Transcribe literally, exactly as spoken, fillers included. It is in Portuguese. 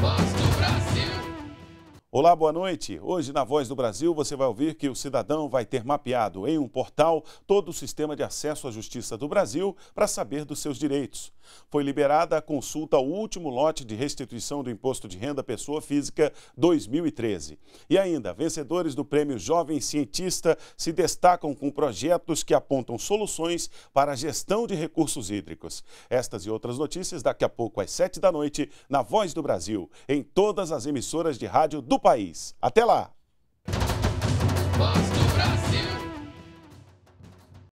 Olá, boa noite. Hoje na Voz do Brasil você vai ouvir que o cidadão vai ter mapeado em um portal todo o sistema de acesso à Justiça do Brasil para saber dos seus direitos. Foi liberada a consulta ao último lote de restituição do Imposto de Renda Pessoa Física dois mil e treze. E ainda, vencedores do Prêmio Jovem Cientista se destacam com projetos que apontam soluções para a gestão de recursos hídricos. Estas e outras notícias daqui a pouco às sete da noite na Voz do Brasil, em todas as emissoras de rádio do país. Até lá!